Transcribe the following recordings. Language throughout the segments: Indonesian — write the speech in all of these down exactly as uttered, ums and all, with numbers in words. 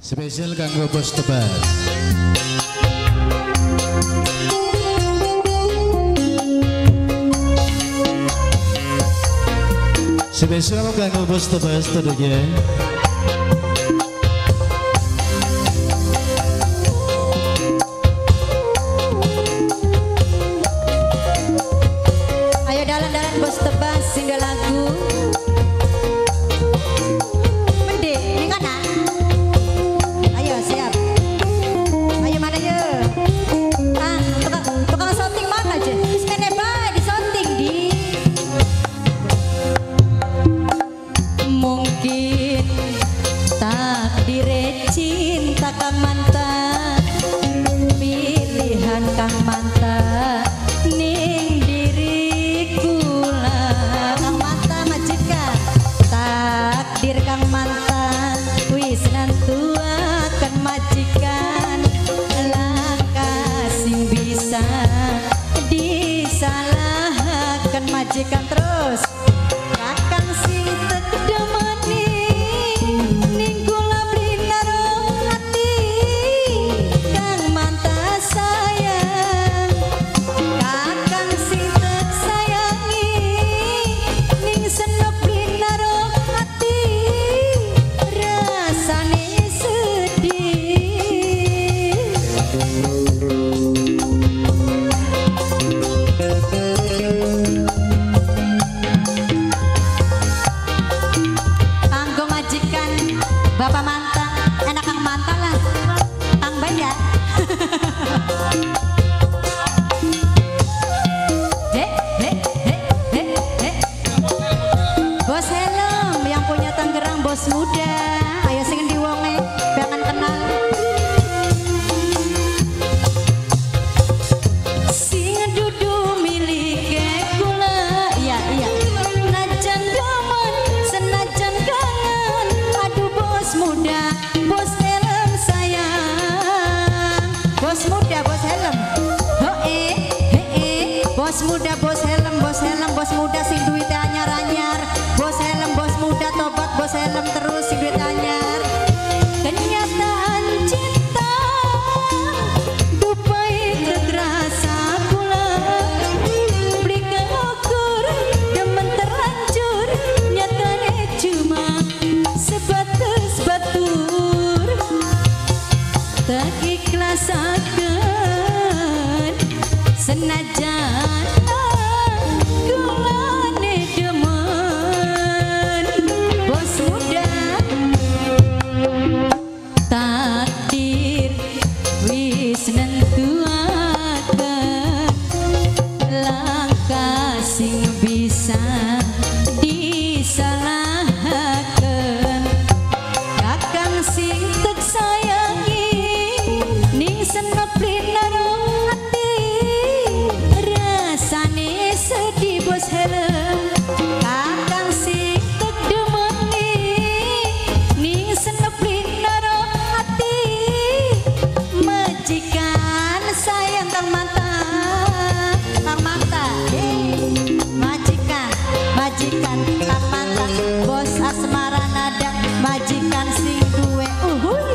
Spesial kanggo Bos Tebas. Spesial kanggo Bos Tebas tentunya. Ayo dalan-dalan Bos Tebas singgah lagu. Mende, ini kanan. Ayo siap. Ayo mana yuk? Ah, tukang, tukang shooting mana aja? Standby bae di shooting di. Mungkin takdir cinta kang mantan, pilihan kang mantan ning diriku lah. Kang mantan majikan, takdir kang mantan wis nantuaken majikan. Langkah sing bisa disalahkan majikan terus. Kakang sing tegedemani ning kula blinarong ati kang mantan sayang. Kakang sing tek sayangi ning senep blinarong ati rasane sedih. Kanggo majikan bapak mantan, enak kang mantan lah, kang bayar. Heh, heh, heh, heh, heh. Bos helm yang punya Tangerang, bos muda. Ayo sing endi wonge, pengen kenal. Sing dudu milike kula, iya iya. Najan gaman, senajan kangen. Aduh bos muda, bos helm sayang. Bos muda, bos helm. Oh eh, eh eh. Bos muda, bos helm, bos helm, bos muda sing duite anyar-anyar. Bos helm, bos muda tobat, bos helm terus sing duit anyar. Kenyataan cinta dupai terasa pula. Beli keukur demen terlanjur, nyatane cuma sebatas batur. Tak ikhlas akan senajan kulane demen. Bos muda, takdir wis nentuaken. Langkah sing bisa disalahkan. Kakang sing tek sayangi ning senep blinarong ati rasane sedih bos helm. Kakang sing tek demeni ning senep blinarong ati majikan sayang kang mantan. Kang mantan, eh, majikan, majikan kang mantan. Bos asmara nadang majikan sing duwe uhuh.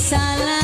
salah